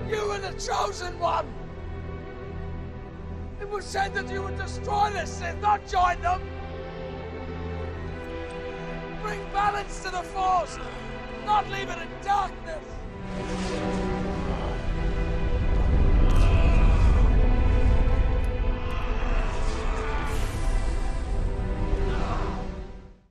You were the chosen one! It was said that you would destroy this sin, not join them! Bring balance to the Force, not leave it in darkness!